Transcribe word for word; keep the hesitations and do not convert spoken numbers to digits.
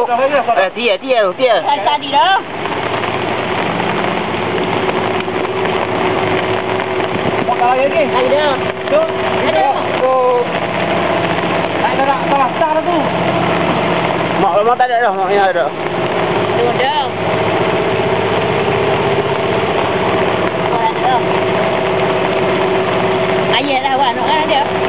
Eh, dia, dia, dia. Tadi dah. Bakal lagi ni. Ada. Tu. Ada. Tu. Tak ada salah sah tu. Mak mak tak ada dah, mak yang ada. Tu dah. Ayat lah awak nak ada.